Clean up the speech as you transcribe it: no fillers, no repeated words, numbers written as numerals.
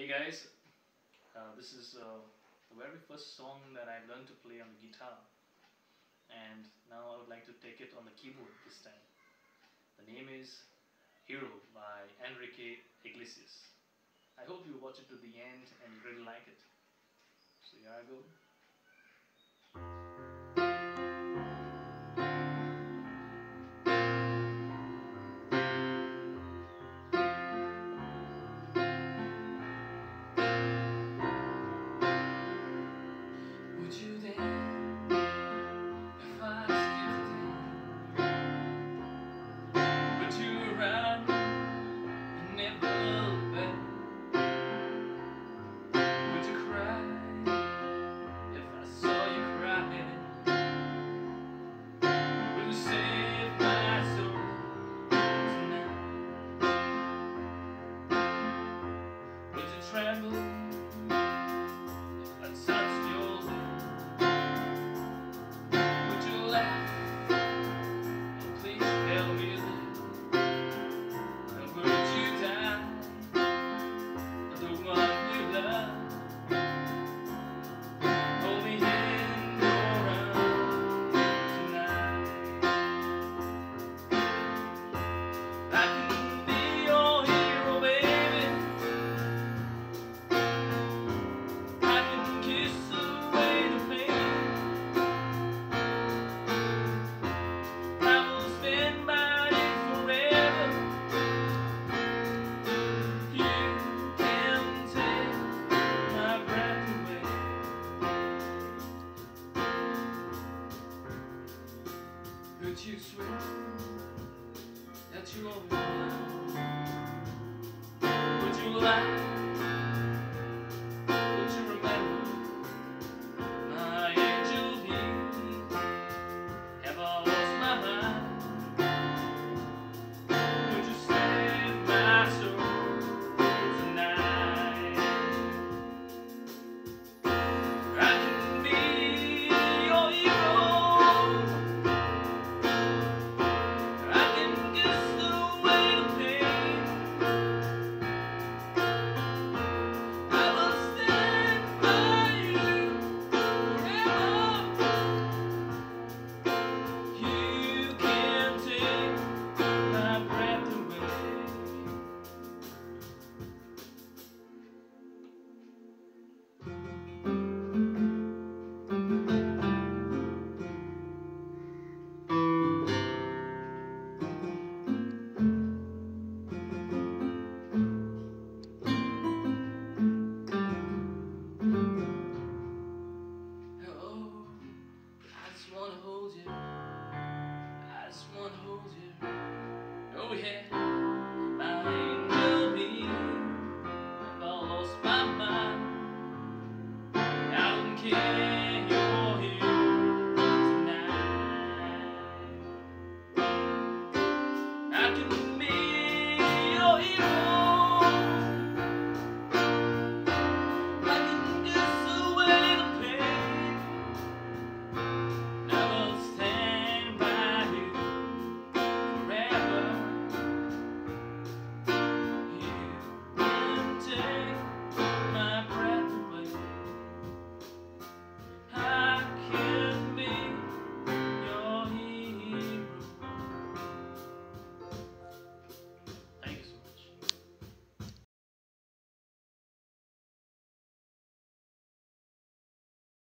Hey guys, this is the very first song that I learned to play on the guitar, and now I would like to take it on the keyboard this time. The name is Hero by Enrique. I hope you watch it to the end and you really like it. So here I go. Would you dance if I asked you to dance? Would you run and never look back? Would you cry if I saw you crying? Would you save my soul tonight? Would you tremble if I touched your lips? Would you laugh and please tell me that? And would you die for the one you love? Hold me in your arms tonight. I can be your hero, baby. I can kiss away the pain. I will stand by you forever. You can take my breath away. Could you swear that you'll always be mine? Would you lie? Would you remember my angel here? Have I lost my mind? Would you save my soul tonight? I can be your hero. I can kiss away the pain. I will stand by you forever. You can take my breath away. Oh, I just wanna hold you. I just wanna hold you. Oh yeah.